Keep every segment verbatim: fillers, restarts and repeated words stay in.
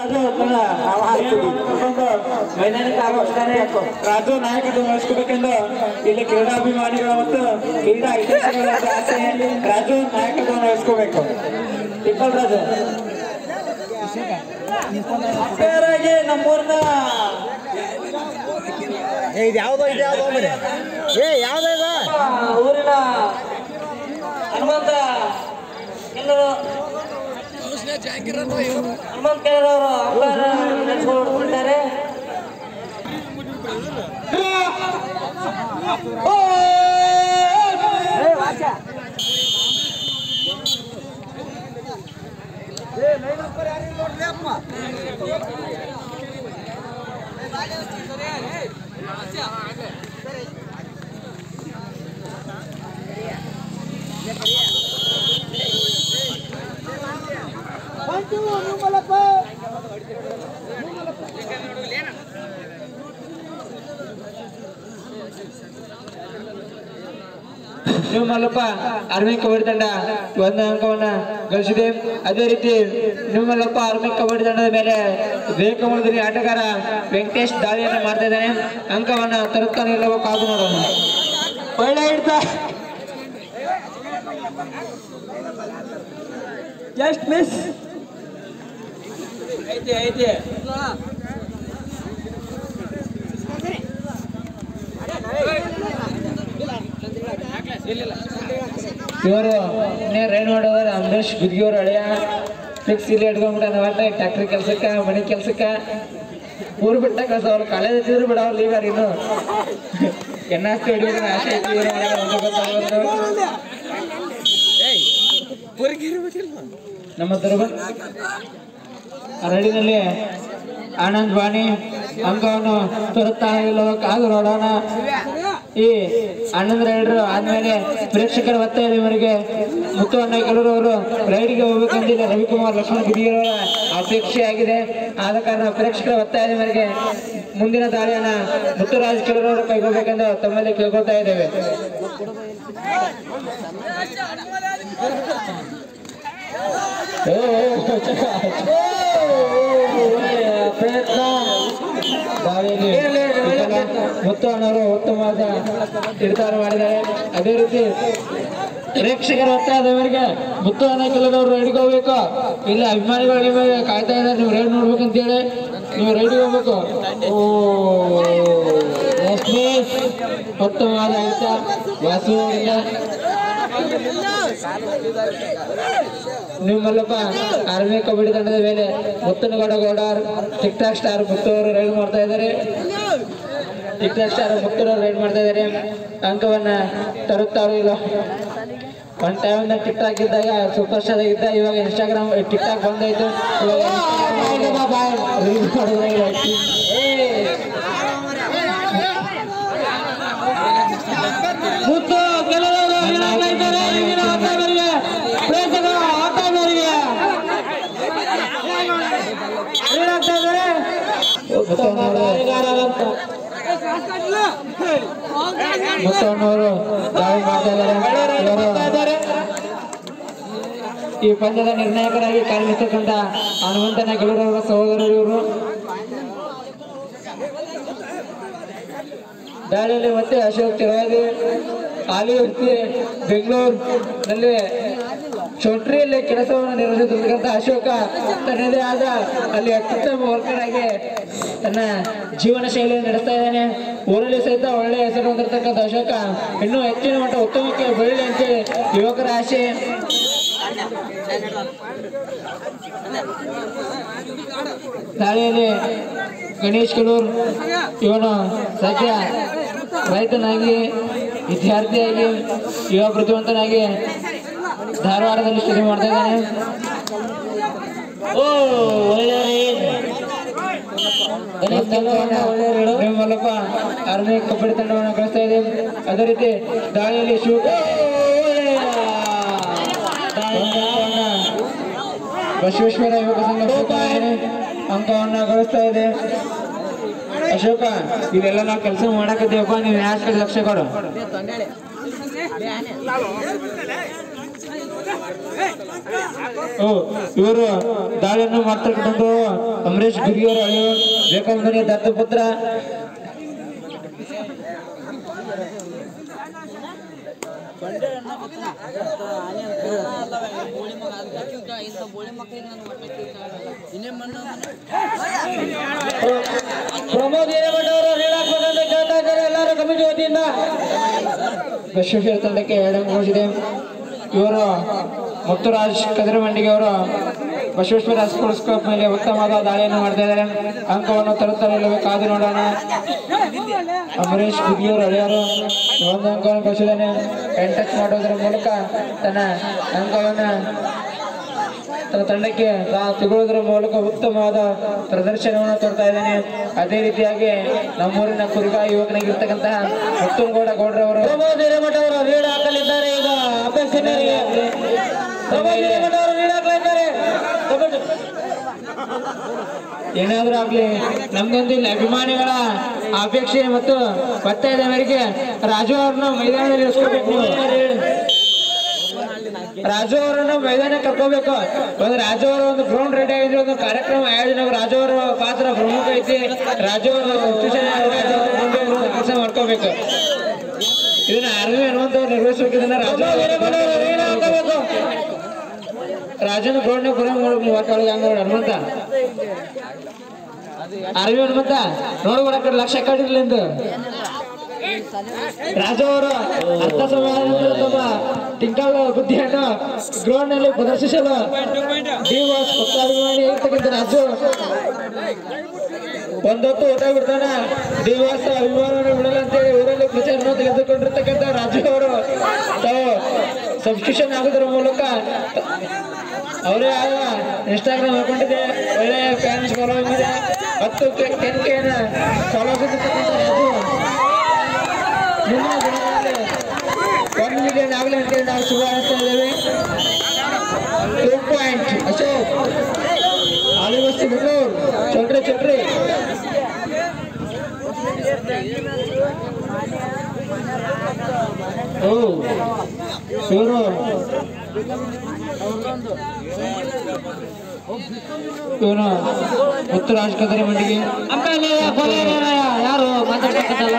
ರಾಜು ವೈಜ್ಞಾನಿಕ ಆಗೋಷ್ಟಾನೆ ರಾಜು ನಾಯಕರು ವಹಿಸ್ಕೋಬೇಕೆಂದು ಇಲ್ಲಿ ಕ್ರೀಡಾಭಿಮಾನಿಗಳ ಮತ್ತು ಕ್ರೀಡಾ ಹಿತೈಷಿಗಳ ಆಸೆ. ರಾಜು ನಾಯಕತ್ವವನ್ನು ವಹಿಸ್ಕೋಬೇಕು. ಟಿಪ್ಪಲ್ ರಾಜು ಬೇರಾಗಿ ನಮ್ಮೂರ್ನ ಇದು ಯಾವ್ದೋ ಇದು ಯಾವ್ದೋ ಮನೆ ಏ ಯಾವ್ದೋ ಇದು ಊರಿನ ಹನುಮಂತ ಎಲ್ಲರೂ ಹನುಮಂತ ಕೆಲವರು ಅಪ್ಪಾರ ನಡೆಸ್ಕೊಂಡಿದ್ದಾರೆ. ನೀವು ಮಲ್ಲಪ್ಪ ಆರ್ಮಿ ಕಬಡ್ಡಿ ತಂಡ ಒಂದು ಅಂಕವನ್ನ ಗಳಿಸಿದೆ. ಅದೇ ರೀತಿ ನೀವು ಮಲ್ಲಪ್ಪ ಆರ್ಮಿ ಕಬಡ್ಡಿ ತಂಡದ ಮೇಲೆ ಬೇಕಮಳದಲ್ಲಿ ಆಟಗಾರ ವೆಂಕಟೇಶ್ ದಾಳಿಯನ್ನು ಮಾಡ್ತಾ ಇದ್ದಾನೆ. ಅಂಕವನ್ನ ತರುತ್ತಾನೆ ಇಲ್ಲವೋ ಕಾದು ನೋಡೋಣ. ಒಳ್ಳೆ ಹಿಡ್ತಾ ಜಸ್ಟ್ ಮಿಸ್ ಐತಿ ಐತಿ ಇವರು ರೈಡ್ ಮಾಡೋದ್ರ ಅಂಬರೀಶ್ ಗುದ್ಗಿಯವ್ರ ಹಳೆಯ ಫಿಕ್ಸ್ ಇಲ್ಲಿ ಇಟ್ಕೊಂಡ್ಬಿಟ್ಟ ಒಟ್ಟ ಟ್ಯಾಕ್ಟ್ರಿ ಕೆಲ್ಸಕ್ಕ ಮನೆ ಕೆಲ್ಸಕ್ಕ ಊರು ಬಿಟ್ಟ ಕಳ್ಸ ಅವ್ರು ಕಾಲೇಜ್ ಹಚ್ಚಿದ್ರು ಬಿಡ ಅವ್ರು ಈಗ ಇನ್ನು ಎನ್ನಾಸ್ತಿ ಹಿಡಿಯೋದು ಆಸೆ ನಮ್ಮ ದುರ್ಗ ರೈಡಿನಲ್ಲಿ ಆನಂದ್ ವಾಣಿ ಅಂಕವನ್ನು ತರುತ್ತಾನೆ ಇಲ್ಲವೋ ಕಾದು ನೋಡೋಣ. ಈ ಆನಂದ್ ರೈಡರ್ ಆದ್ಮೇಲೆ ಪ್ರೇಕ್ಷಕರ ಒತ್ತಾಯದ ಇವರಿಗೆ ಮುತ್ತು ಅಣ್ಣ ಕೆಲವರು ರೈಡ್ಗೆ ಹೋಗ್ಬೇಕಂದಿಲ್ಲ ರವಿಕುಮಾರ್ ಲಕ್ಷ್ಮಣ ಗಿರಿಯವರ ಅಪೇಕ್ಷೆ ಆಗಿದೆ. ಆದ ಕಾರಣ ಪ್ರೇಕ್ಷಕರ ಒತ್ತಾಯದ ಮೇರೆಗೆ ಮುಂದಿನ ದಾಳಿಯನ್ನ ಮುತ್ತುರಾಜ್ ಕೆಲವರು ಕೈಗೊಳ್ಬೇಕೆಂದು ತಮ್ಮಲ್ಲಿ ಕೇಳ್ಕೊಳ್ತಾ ಇದ್ದೇವೆ. ಪ್ರಯತ್ನ ಮುತ್ತು ಅಣ್ಣವರು ಉತ್ತಮವಾದ ನಿರ್ಧಾರ ಮಾಡಿದ್ದಾರೆ. ಅದೇ ರೀತಿ ಪ್ರೇಕ್ಷಕರ ಒತ್ತಾಯದವರಿಗೆ ಮುತ್ತು ಅಣ್ಣ ಕೆಲವರು ರೈಡ್ಗೆ ಹೋಗ್ಬೇಕು. ಇಲ್ಲ ಅಭಿಮಾನಿಗಳು ನಿಮಗೆ ಕಾಯ್ತಾ ಇದ್ದಾರೆ, ನೀವು ರೈಡ್ ನೋಡ್ಬೇಕಂತೇಳಿ ನೀವು ರೈಡ್ಗೆ ಹೋಗ್ಬೇಕು. ಓ ಉತ್ತಮವಾದ ಹಿಡಿತ ವಾಸು ನೀವು ಮಲ್ಲಪ್ಪ ಆರ್ಮಿ ಕಬಡ್ಡಿ ತಂಡದ ಮೇಲೆ Muttanagouda Gouda TikTok star Muttu ಅವರು ರೈಡ್ ಮಾಡ್ತಾ ಇದ್ದಾರೆ. ಟಿಕ್ ಟಾಕ್ ಸ್ಟಾರ್ ಮುತ್ತು ಅವರು ರೈಡ್ ಮಾಡ್ತಾ ಇದ್ದಾರೆ. ಅಂಕವನ್ನ ತರುತ್ತಾರೋ ಇಲ್ಲ. ಒನ್ ಟೈಮ್ ಟಿಕ್ ಟಾಕ್ ಇದ್ದಾಗ ಸೂಪರ್ ಸ್ಟಾರ್ ಇದ್ದ, ಇವಾಗ ಇನ್ಸ್ಟಾಗ್ರಾಮ್ ಟಿಕ್ ಟಾಕ್ ಬಂದಾಯ್ತು. ಮುತ್ತು ಕೆಲವರು ಮುತ್ತಣ್ಣವರು ದಾಳಿ ಮಾಡ್ತಾ ಇದ್ದಾರೆ. ಈ ಪಂದ್ಯದ ನಿರ್ಣಾಯಕರಾಗಿ ಕಾರ್ಯನಿರ್ತಕ್ಕಂಥ ಹನುಮಂತನ ಗೆಲುವರ ಸಹೋದರರು ಇವರು. ದಾಳಿಯಲ್ಲಿ ಮತ್ತೆ ಅಶೋಕ್ ಚಿರಾದಿ ಹಾಲಿ ವ್ಯಕ್ತಿ ಬೆಂಗಳೂರಿನಲ್ಲಿ ಚೌಟ್ರಿಯಲ್ಲಿ ಕೆಲಸವನ್ನು ನಿರ್ವಹಿಸುತ್ತಿರ್ತಕ್ಕಂಥ ಅಶೋಕ ತನ್ನದೇ ಆದ ಅಲ್ಲಿ ಅತ್ಯುತ್ತಮ ವರ್ಕರ್ ಆಗಿ ತನ್ನ ಜೀವನ ಶೈಲಿಯನ್ನು ನಡೆಸ್ತಾ ಇದ್ದಾನೆ. ಊರಲ್ಲಿ ಸಹಿತ ಒಳ್ಳೆಯ ಹೆಸರು ಹೊಂದಿರತಕ್ಕಂಥ ಅಶೋಕ ಇನ್ನೂ ಹೆಚ್ಚಿನ ಮಟ್ಟ ಉತ್ತಮಕ್ಕೆ ಬೆಳೀಲಿ ಅಂತೇಳಿ ಯುವಕರ ಆಶೆ. ದಾಳಿಯಲ್ಲಿ ಗಣೇಶ್ ಕೆಲೂರ್ ಇವನು ಸದ್ಯ ರೈತನಾಗಿ ವಿದ್ಯಾರ್ಥಿಯಾಗಿ ಯುವ ಪ್ರತಿಭಾವಂತನಾಗಿ ಧಾರವಾಡದಲ್ಲಿ ಸ್ಟಡಿ ಮಾಡ್ತಾ ಇದ್ದಾನೆ. ಓ ಒಳ್ಳೆಯ ಮಲ್ಲಪ್ಪ ಆರ್ಮಿ ಕಬಡ್ಡಿ ತಂಡವನ್ನು ಕಳಿಸ್ತಾ ಇದೆ. ಅದೇ ರೀತಿ ದಾಳಿಯಲ್ಲಿ ಶಿವ ಬಸವೇಶ್ವರ ಯುವಕ ಸಂಘ ಅಂಕವನ್ನ ಗಳಿಸ್ತಾ ಇದೆ. ಅಶೋಕ ಇವೆಲ್ಲ ನಾವು ಕೆಲಸ ಮಾಡಕತ್ತೀವಪ್ಪ, ನೀವು ಯಾವ ಕಡೆ ಲಕ್ಷ್ಯ ಕೊಡು. ಇವರು ದಾಳಿಯನ್ನು ಮಾಡ್ತಕ್ಕಂಥದ್ದು ಅಮರೇಶ್ ಗುರಿಯವರು ಅಳಿಯೋ ಬೇಕಾದ ದತ್ತ ಪುತ್ರ. ಪ್ರಮೋದ್ ಹಿರೇಮಠವರು ನೀಡಾಕ್ಬೇಕಂತ ಕೇಳ್ತಾ ಇದ್ದಾರೆ ಎಲ್ಲರೂ ಕಮಿಟಿ ವತಿಯಿಂದ. ಬಸವೇಶ್ವರ ತಂಡಕ್ಕೆ ಎರಡು ಮುಗಿಸಿದೆ. ಇವರು ಮುತ್ತುರಾಜ್ ಕದಿರಮಂಡಿಗೆ ಅವರು ಬಸವೇಶ್ವರ ಸ್ಪೋರ್ಟ್ಸ್ ಕ್ಲಬ್ ಮೇಲೆ ಉತ್ತಮವಾದ ದಾಳಿಯನ್ನು ಮಾಡ್ತಾ ಇದ್ದಾರೆ. ಅಂಕವನ್ನು ತರುತ್ತಾರೆ ಇಲ್ಲವೇ ಕಾದು ನೋಡೋಣ. ಅಮರೇಶ್ ಗುಗಿಯವರು ಹಳೆಯರು ಒಂದು ಅಂಕವನ್ನು ಗಳಿಸಿದ್ದಾನೆ. ಟಚ್ ಮಾಡೋದರ ಮೂಲಕ ತನ್ನ ಅಂಕವನ್ನು ತನ್ನ ತಂಡಕ್ಕೆ ತಗೊಳ್ಳೋದ್ರ ಮೂಲಕ ಉತ್ತಮವಾದ ಪ್ರದರ್ಶನವನ್ನು ತೋರ್ತಾ ಇದ್ದಾನೆ. ಅದೇ ರೀತಿಯಾಗಿ ನಮ್ಮೂರಿನ ಕುರುಗ ಯುವಕನಾಗಿರ್ತಕ್ಕಂತಹ ಮುತ್ತುನಗೌಡ ಗೌಡ್ರವರು ಪ್ರಮೋದ್ ಹಿರೇಮಠವರು ಲೀಡ್ ಹಾಕಲಿದ್ದಾರೆ. ಈಗ ಅಪೇಕ್ಷೆ ಮೇರೆಗೆ ಪ್ರಮೋದ್ ಹಿರೇಮಠವರು ಲೀಡ್ ಹಾಕಲಿದ್ದಾರೆ. ಏನಾದ್ರೂ ಆಗ್ಲಿ ನಮ್ದೊಂದು ಇಲ್ಲಿ ಅಭಿಮಾನಿಗಳ ಅಪೇಕ್ಷೆ ಮತ್ತು ಒತ್ತಾಯದ ಮೇರೆಗೆ ರಾಜು ಅವ್ರನ್ನ ಮೈದಾನದಲ್ಲಿ ಇಳಿಸ್ಕೋಬೇಕು. ರಾಜು ಅವರನ್ನ ಮೈದಾನ ಕರ್ಕೋಬೇಕು. ಒಂದು ರಾಜು ಅವರ ಒಂದು ಗ್ರೌಂಡ್ ರೆಡಿ ಆಗಿದ್ರೆ ಒಂದು ಕಾರ್ಯಕ್ರಮ ಆಯೋಜನೆ ರಾಜು ಅವರ ಪಾತ್ರ ಪ್ರಮುಖ ಐತಿ. ರಾಜು ಅವರು ಕೆಲಸ ಮಾಡ್ಕೋಬೇಕು. ಇದನ್ನ ಆರ್ಮಿ ಅನ್ನುವಂಥವ್ರು ನಿರ್ವಹಿಸಬೇಕು. ಇದನ್ನ ರಾಜು ಹಾಕಬೇಕು. ರಾಜನ ಗ್ರೌಂಡ್ ಮೂವತ್ತೊಳಗೆ ಹಂಗ ಹನುಮಂತ ಆರ್ಮಿ ಹನುಮಂತ ನೋಡ್ಬೇಡ ಕಡೆ ಲಕ್ಷ ಕಡಿಲಿಂದು ರಾಜು ಅವರು ಅರ್ಥ ಸಮಯ ತಮ್ಮ ಟಿಂಕಲ್ ಬುದ್ಧಿಯನ್ನು ಗ್ರೌಂಡ್ ನಲ್ಲಿ ಪ್ರದರ್ಶಿಸಲು ಡಿವಾಸ್ ಪಕ್ಷಾಭಿಮಾನಿ ಇರ್ತಕ್ಕಂಥ ರಾಜು ಒಂದೊತ್ತು ಊಟ ಬಿಡ್ತಾನ. ಡಿವಾಸ್ ಅಭಿಮಾನವನ್ನು ಬಿಡಲ್ಲ ಅಂತೇಳಿ ಊರಲ್ಲಿ ಪ್ರಚಾರ ತೆಗೆದುಕೊಂಡಿರ್ತಕ್ಕಂಥ ರಾಜು ಅವರು ತಾವು ಸಬ್ಸ್ಕ್ರಿಪ್ಷನ್ ಆಗೋದ್ರ ಮೂಲಕ ಅವರೇ ಆಗ ಇನ್ಸ್ಟಾಗ್ರಾಮ್ ಹಾಕೊಂಡಿದೆ. ಒಳ್ಳೆಯ ಫ್ಯಾನ್ಸ್ ಫಾಲೋವಿಂಗ್ ಇದೆ. ಹತ್ತು ಟೆನ್ ಕೆನ ಫಾಲೋಸ್ ಇರ್ತಕ್ಕಂಥ ರಾಜು ಮುಂದಿನ ದಿನಗಳಲ್ಲಿ ಒಂದು ಮಿಲಿಯನ್ ಆಗಲಿ ಅಂತೇಳಿ ನಾವು ಶುಭ ಹಾರೈಸ್ತಾ ಇದ್ದೇವೆ. ಟೂ ಪಾಯಿಂಟ್ ಅಶೋಕ್ ಆದಿವಾಸಿ ಬೆಂಗಳೂರು ಚೌಟ್ರಿ ಚೌಟ್ರಿ ಓ ಇವರು ಇವನು ಮುತ್ತುರಾಜ್ ಕದಿರಮಂಡಿಗೆ ಆಮೇಲೆ ಯಾರು ಮಾತಾಡ್ತಕ್ಕಂಥಲ್ಲ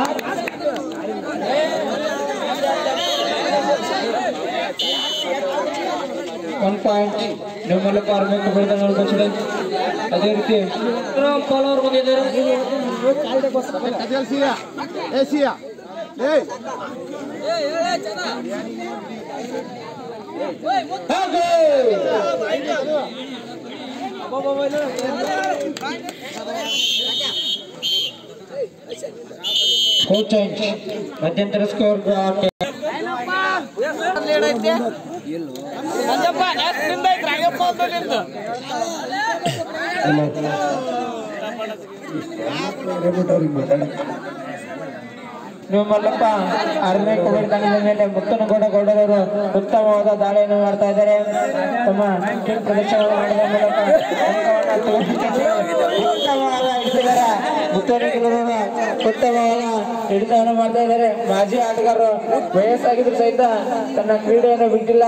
ಒನ್ ಪಾಯಿಂಟ್ ನಿಮ್ಮ ಮೂಲಕ ಆರ್ಬೇಕು ಬೆಳೆದ ನೋಡ್ಕೊಳ್ತಿದೆ. ಅದೇ ರೀತಿ ಫಾಲೋವರ್ ಬಂದಿದ್ದಾರೆ. ಸ್ಕೋರ್ ಚೇಂಜ್ ಮಧ್ಯಂತರ ಸ್ಕೋರ್ ನೀವು ಮಲ್ಲಪ್ಪ ಆರನೇ ಕೋವಿಡ್ ತಂಡದ ಮೇಲೆ ಮುತ್ತನಗೌಡ ಗೌಡರವರು ಉತ್ತಮವಾದ ದಾಳಿಯನ್ನು ಮಾಡ್ತಾ ಇದ್ದಾರೆ. ತಮ್ಮ ಟೀಮ್ ಪ್ರದರ್ಶನ ಮಾಡಿದ ಮೂಲಕ ಉತ್ತಮವಾದ ಹಿಡಿದಾರ ಮುತ್ತನಗೌಡರ ಉತ್ತಮವಾದ ಹಿಡಿತವನ್ನು ಮಾಡ್ತಾ ಇದ್ದಾರೆ. ಮಾಜಿ ಆಟಗಾರರು ವಯಸ್ಸಾಗಿದ್ರು ಸಹಿತ ತನ್ನ ಕ್ರೀಡೆಯನ್ನು ಬಿಟ್ಟಿಲ್ಲ.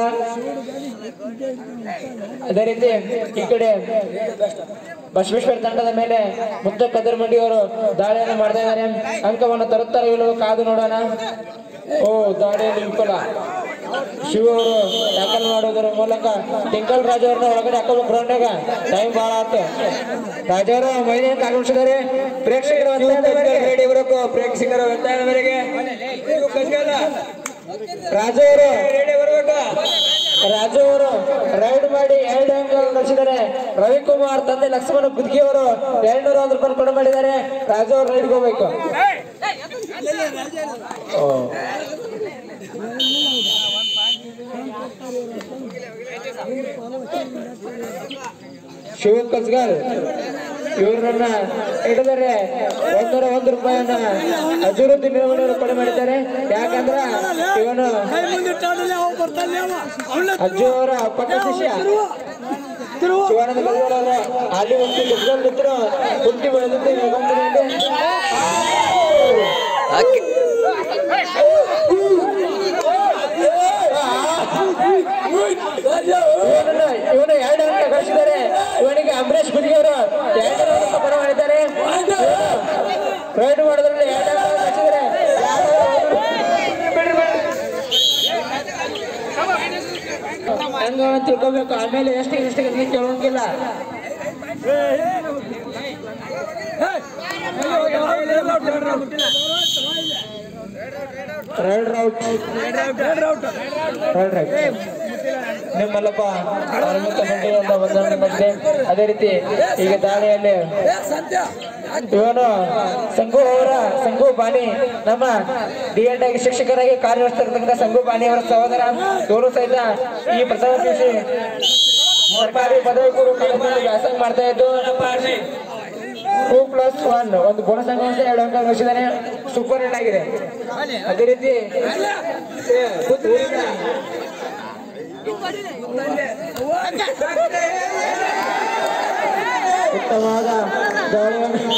ಅದೇ ರೀತಿ ಈ ಕಡೆ ಬಸವೇಶ್ವರ ತಂಡದ ಮೇಲೆ ಮುದ್ದ ಕದಿರಮಂಡಿ ಅವರು ದಾಳಿಯನ್ನು ಮಾಡ್ತಾ ಇದ್ದಾರೆ. ಅಂಕವನ್ನು ತರುತ್ತಾರೆ ಇಲ್ಲವೋ ಕಾದು ನೋಡೋಣ. ಓ ದಾಳಿಯಲ್ಲಿ ವಿಫಲ. ಶಿವ ಅವರು ಟ್ಯಾಕಲ್ ಮಾಡೋದರ ಮೂಲಕ ಟಿಂಕಲ್ ರಾಜ್ ಅವ್ರನ್ನ ಒಳಗಡೆ ಹಾಕೋಬೇಕು ಗ್ರೌಂಡ್ನಾಗ. ಟೈಮ್ ಬಹಳ ಆಯ್ತು. ರಾಜ್ ಅವರು ಮೈದಾನಕ್ಕೆ ಆಗಮಿಸಿದ್ದಾರೆ. ಪ್ರೇಕ್ಷಕರ ರೆಡಿ ಬರಬೇಕು. ಪ್ರೇಕ್ಷಕರ ಒತ್ತಾಯದ ಮೇರೆಗೆ ರಾಜು ಅವರು ರೆಡಿ ಬರಬೇಕು. ರಾಜು ಅವರು ರೈಡ್ ಮಾಡಿ ಎರಡು ಅಂಕ ಗಳಿಸಿದ್ದಾರೆ. ರವಿಕುಮಾರ್ ತಂದೆ ಲಕ್ಷ್ಮಣ ಕುದ್ಕಿ ಅವರು ಎರಡ್ನೂರ ಒಂದು ರೂಪಾಯಿ ಕೊಡ ಮಾಡಿದ್ದಾರೆ. ರಾಜು ಅವರು ರೈಡ್ಗೆ ಹೋಗ್ಬೇಕು. ಶಿವ ಕಸ್ಗಲ್ ಇವ್ರನ್ನ ಹಿಡಿದರೆ ಒಂದರ ಒಂದು ರೂಪಾಯಿಯನ್ನ ಅಭಿವೃದ್ಧಿ ನಿರ್ವಹಣೆ ಕೊಡೆ ಮಾಡಿದ್ದಾರೆ. ಯಾಕಂದ್ರ ಇವನು ಅಜ್ಜು ಅವರ ಪಟ್ಟ ಶಿಷ್ಯ ಶಿವಾನಂದ ಕಲ್ಯಾಣ ಅಲ್ಲಿ ಒಂದು ಗೆದ್ದಲ್ಲಿದ್ರು ಹುಟ್ಟಿ ಬೆಳೆದಿದ್ದು ಇವನನ್ನು ಇವನು ಎರಡು ಅಂಕ ಗಳಿಸಿದ್ದಾರೆ. ಇವನಿಗೆ ಅಂಬರೀಶ್ ಗುಡಿಗೆ ಅವರು ಎರಡು ಅಂಕ ಪರ ಮಾಡಿದ್ದಾರೆ. ರೈಡ್ ಮಾಡೋದ್ರಲ್ಲಿ ಎರಡು ಅಂಕ ಗಳಿಸಿದ್ದಾರೆ. ಹಂಗ ತಿಳ್ಕೊಬೇಕು. ಆಮೇಲೆ ಎಷ್ಟು ಎಷ್ಟು ಕೇಳೋಂಗಿಲ್ಲ. ರೆಡ್ ರೌಟ್ ನಿಮ್ಮಲ್ಲಪ್ಪ ಬಂದ ಬಂದಿದೆ. ಅದೇ ರೀತಿ ಈಗ ದಾಳಿಯಲ್ಲಿ ಇವನು ಸಂಗು ಅವರ ಸಂಗು ಬಾನಿ ನಮ್ಮ ಡಿ ಎಡ್ ಆಗಿ ಶಿಕ್ಷಕರಾಗಿ ಕಾರ್ಯನಿರ್ವಹಿಸ್ತಿರ್ತಕ್ಕಂಥ ಸಂಗು ಬಾನಿ ಅವರ ಸಹೋದರ. ಇವರು ಸಹಿತ ಈ ಪ್ರಥಮ ಪಿಯುಸಿ ಸರ್ಕಾರಿ ಪದವಿ ಪೂರ್ವ ಕಾಲೇಜಿನಲ್ಲಿ ವ್ಯಾಸಂಗ ಮಾಡ್ತಾ ಇದ್ದು ಟೂ ಪ್ಲಸ್ ಒನ್ ಒಂದು ಬೋನಸ್ ಅಂಕ ಅಂತ ಎರಡು ಅಂಕ ಗಳಿಸಿದ್ದಾನೆ. ಸೂಪರ್ ಹಿಟ್ ಆಗಿದೆ. ಅದೇ ರೀತಿ ಉತ್ತಮವಾದ ದಾಳಿಯನ್ನು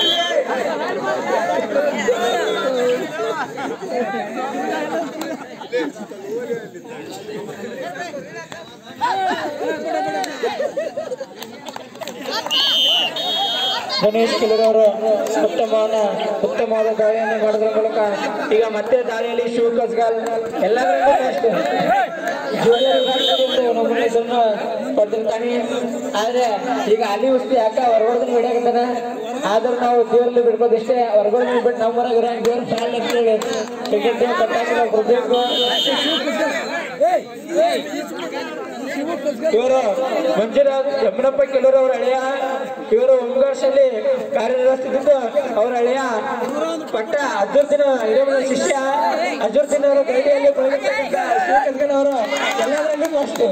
ಗಣೇಶ್ ಕಿಲೂರವರು ಉತ್ತಮವಾದ ಉತ್ತಮವಾದ ದಾಳಿಯನ್ನು ಮಾಡೋದ್ರ ಮೂಲಕ ಈಗ ಮತ್ತೆ ದಾಳಿಯಲ್ಲಿ ಶಿವ ಕಸ್ಗಾಲ್ ಎಲ್ಲದರಲ್ಲೂ ಅಷ್ಟೇ ಹೆಸರನ್ನು ಪಡೆದಿರ್ತಾನೆ. ಆದ್ರೆ ಈಗ ಅಲ್ಲಿ ಉಸ್ತಿ ಯಾಕ ಹೊರಗಡೆ ಬಿಡಾಕತ್ತಾನ. ಆದ್ರೂ ನಾವು ದೇವರಲ್ಲಿ ಬಿಡ್ಬೋದು ಇಷ್ಟೇ. ಹೊರಗಡೆ ಬಿಟ್ಟು ನಮ್ಮ ಹೊರಗೆ ದೇವ್ರ ಫ್ಯಾನ್ ಅಂತೇಳಿ ಟಿಕೆಟ್ ಕಟ್ಟಾಕಿ ನಾವು ಕೊಡ್ಬೇಕು. ಇವರು ಮಂಜುನಾಥ್ ಯಮನಪ್ಪ ಕೆಲವರು ಅವ್ರ ಹಳೆಯ ಇವರು ಒಂಬರ್ಷಲ್ಲಿ ಕಾರ್ಯನಿರ್ವಹಿಸುತ್ತಿದ್ದು ಅವ್ರ ಹಳೆಯ ಪಟ್ಟ ಅರ್ಜುನ್ ಹಿರೇಮನ ಶಿಷ್ಯ ಅರ್ಜುನ್ ಅವರ ಕೈಯಲ್ಲಿ ಪಡೆದಿರ್ತಕ್ಕಂಥ ಶಿವಕಂಕನ್ ಅವರು ಎಲ್ಲದರಲ್ಲೂ ಅಷ್ಟೇ.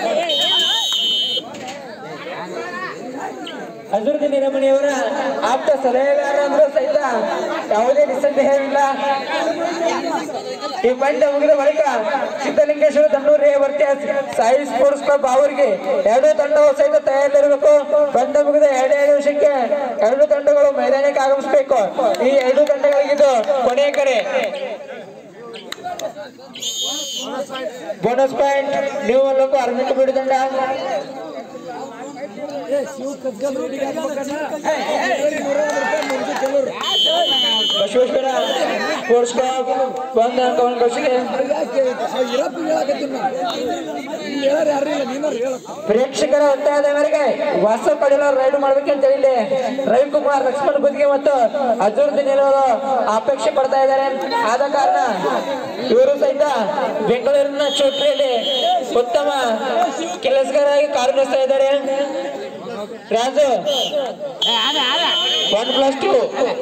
ಅಜರುದ್ದೀನ್ ಹಿರೇಮಣಿಯವರ ಆಪ್ತ ಸಲಹೆಗಾರ ಅಂದ್ರೂ ಸಹಿತ ಯಾವುದೇ ನಿಸ್ಸಂದೇಹವಿಲ್ಲ. ಈ ಪಂದ್ಯ ಮುಗಿದ ಬಳಿಕ ಸಿದ್ದಲಿಂಗೇಶ್ವರ ದಣ್ಣೂರು ವರ್ತಿಯಾಸ್ ಸಾಯಿ ಸ್ಪೋರ್ಟ್ಸ್ ಕ್ಲಬ್ ಅವರಿಗೆ ಎರಡು ತಂಡವು ಸಹಿತ ತಯಾರಿರಬೇಕು. ಪಂದ್ಯ ಮುಗಿದ ಎರಡೇ ನಿಮಿಷಕ್ಕೆ ಎರಡು ತಂಡಗಳು ಮೈದಾನಕ್ಕೆ ಆಗಮಿಸಬೇಕು. ಈ ಎರಡು ತಂಡಗಳಿಗಿದು ಕೊನೆಯ ಕರೆ. ಬೋನಸ್ ಪಾಯಿಂಟ್ ನೀವು ಅಲ್ಲಕ್ಕೂ ಅರ್ಮಿಕ ಬಿಡು ತಂಡ ಬಸವೇಶ್ವರ ಸ್ಪೋರ್ಟ್ಸ್ ಕ್ಲಬ್ ಒಂದು ಅಂಕವನ್ನು ಗಳಿಸಿದೆ. ಪ್ರೇಕ್ಷಕರ ಒತ್ತಾಯದ ಮೇರೆಗೆ ವಾಸ ಪಡೆಯಲು ರೈಡ್ ಮಾಡ್ಬೇಕಂತ ಹೇಳಿ ರವಿಕುಮಾರ್ ಲಕ್ಷ್ಮಣ್ ಗುದ್ಗೆ ಮತ್ತು ಅಜರುದ್ದೀನ್ ಅವರು ಅಪೇಕ್ಷೆ ಪಡ್ತಾ ಇದ್ದಾರೆ. ಆದ ಕಾರಣ ಇವರು ಸಹಿತ ಬೆಂಗಳೂರಿನ ಚೌಟ್ರಿಯಲ್ಲಿ ಉತ್ತಮ ಕೆಲಸಗಾರರಾಗಿ ಕಾರ್ಯನಿರ್ವಹಿಸ್ತಾ ಇದ್ದಾರೆ. Raju one plus two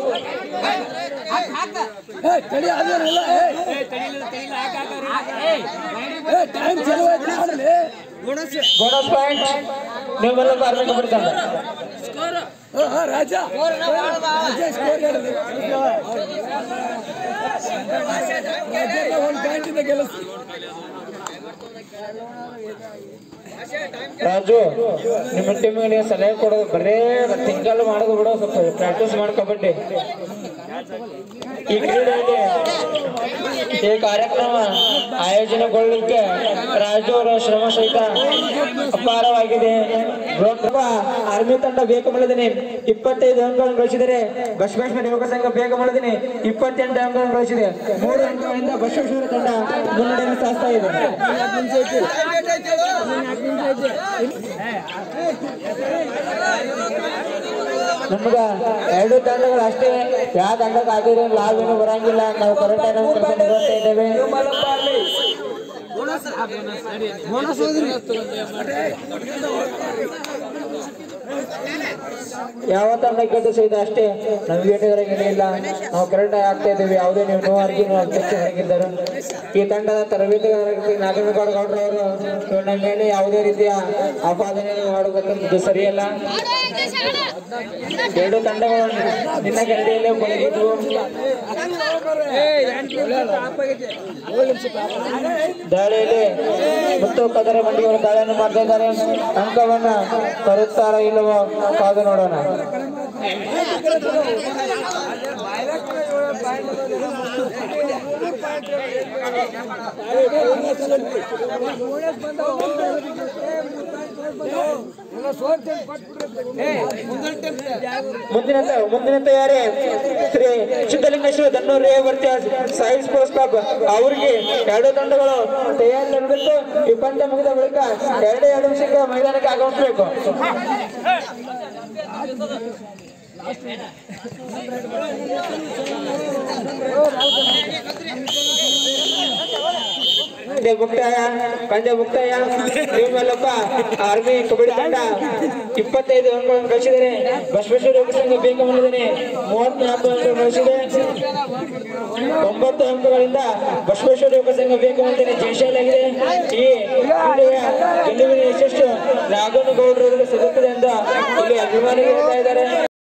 bonus point ನೀವೆಲ್ಲ ಕಾರ್ಮಿಕ ಬಿಡ್ತಾರೆ. ರಾಜ ರಾಜು ನಿಮ್ಮ ಟೀಮಿಗೆ ಸಲಹೆ ಕೊಡೋದು ಬರೇ ತಿಂಗಳು ಮಾಡೋದು ಬಿಡೋ, ಸ್ವಲ್ಪ ಪ್ರಾಕ್ಟೀಸ್ ಮಾಡ್ಕೊಬಿಟ್ಟು ಈ ಕ್ರೀಡೆಯಲ್ಲಿ ಈ ಕಾರ್ಯಕ್ರಮ ಆಯೋಜನೆಗೊಳ್ಳಲಿಕ್ಕೆ ರಾಜು ಅವರ ಶ್ರಮ ಸಹಿತ ಅಪಾರವಾಗಿದೆ. ಆರ್ಮಿ ತಂಡ ಬೇಕು ಮಾಡಿದೀನಿ ಇಪ್ಪತ್ತೈದು ಅಂಕಗಳನ್ನು ಗಳಿಸಿದರೆ ಬಸವೇಶ್ವರ ಯುವಕ ಸಂಘ ಬೇಕು ಮಾಡಿದೀನಿ ಇಪ್ಪತ್ತೆಂಟು ಅಂಕಗಳನ್ನು ಗಳಿಸಿದೆ. ಮೂರು ಅಂಕಗಳಿಂದ ಬಸವೇಶ್ವರ ತಂಡ ಮುನ್ನಡೆಯನ್ನು ಸಾಧಿಸ್ತಾ ಇದೆ. ನಮ್ಗ ಎರಡು ತಂಡಗಳು ಅಷ್ಟೇ, ಯಾವ ತಂಡಕ್ಕೆ ಆಗಿರೋ ಲಾಭ ಏನು ಬರಂಗಿಲ್ಲ. ನಾವು ಕರೆಕ್ಟ್ ಆಗಿ ಕೆಲಸ ನಿರ್ವಹಿಸ್ತಾ ಇದ್ದೇವೆ. ಯಾವ ತಂಡ ಗೆದ್ದು ಸಹಿತ ಅಷ್ಟೇ, ನಮ್ಗೆ ಏನಿಲ್ಲ, ನಾವು ಕರೆಕ್ಟ್ ಆಗಿ ಆಗ್ತಾ ಇದ್ದೇವೆ. ಯಾವುದೇ ನೀವು ನೋ ಅರ್ಜಿ ಹೊರಗಿದ್ದರು. ಈ ತಂಡದ ತರಬೇತುಗಾರ ನಾಗೇಂದ್ರ ಗೌಡ್ರ ಅವರು ನನ್ನ ಮೇಲೆ ಯಾವುದೇ ರೀತಿಯ ಆಪಾದನೆ ಮಾಡುವುದು ಸರಿಯಲ್ಲ. ಎರಡು ತಂಡಗಳು ನಿನ್ನ ಗರಡಿಯಲ್ಲೇ ಕೊನೆಗಿದ್ವು. ದಾಳಿಯಲ್ಲಿ ಮುತ್ತು ಕದರ ಮಂಡಿಯವರು ದಾಳಿಯನ್ನು ಮಾಡ್ತಾ ಇದ್ದಾರೆ. ಅಂಕವನ್ನ ತರುತ್ತಾರ ಇಲ್ಲವೋ ಕಾದು ನೋಡೋಣ. ಮುಂದಿನ ಮುಂದಿನ ತಯಾರಿ ಶ್ರೀ ಸಿದ್ಧಲಿಂಗೇಶ್ವರ ದನ್ನೂರು ವರ್ತಿ ಸಾಯಿ ಸ್ಪೋರ್ಟ್ಸ್ ಕ್ಲಬ್ ಅವರಿಗೆ ಎರಡು ತಂಡಗಳು ತಯಾರಿ ನಡೆದಿತ್ತು. ಈ ಪಂದ್ಯ ಮುಗಿದ ಬಳಿಕ ಎರಡೇ ಎರಡು ನಿಮಿಷಕ್ಕೆ ಮೈದಾನಕ್ಕೆ ಆಗಮಿಸಬೇಕು. ಪಂದ್ಯ ಮುಕ್ತಾಯ ಪಂದ್ಯ ಮುಕ್ತಾಯ ಮೇಲಪ್ಪ ಆರ್ಮಿ ಕಬಡ್ಡಿ ತಂಡ ಇಪ್ಪತ್ತೈದು ಅಂಕಗಳನ್ನು ಗಳಿಸಿದರೆ ಬಸವೇಶ್ವರ ಯೋಗ ಸಂಘ ಬೇಕಮಲ್ಲಿದ್ದೇನೆ ಮೂವತ್ನಾಲ್ಕು ಅಂಕ ಗಳಿಸಿದೆ. ಒಂಬತ್ತು ಅಂಕಗಳಿಂದ ಬಸವೇಶ್ವರ ಯೋಗ ಸಂಘ ಬೇಕಮಲ್ಲಿದ್ದೇನೆ ಜಯಶಾಲಾಗಿದೆ. ಈ ಕ್ರೀಡೆಯ ಗೆಲುವಿನ ಯಶಸ್ಸು ನಾಗನಗೌಡರು ಸಿಗುತ್ತದೆ ಎಂದು ಇಲ್ಲಿ ಅಭಿಮಾನಿಗಳು ಹೇಳ್ತಾ ಇದ್ದಾರೆ.